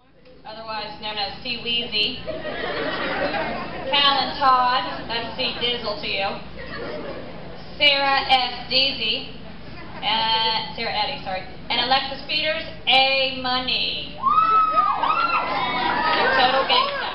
otherwise known as C. Weezy. Callan Todd, that's C. Dizzle to you. Sarah S. Deasy, Sarah Eddy, sorry. And Alexis Peters, A. Money. Total gangsta.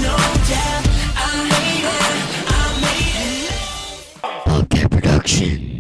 Production.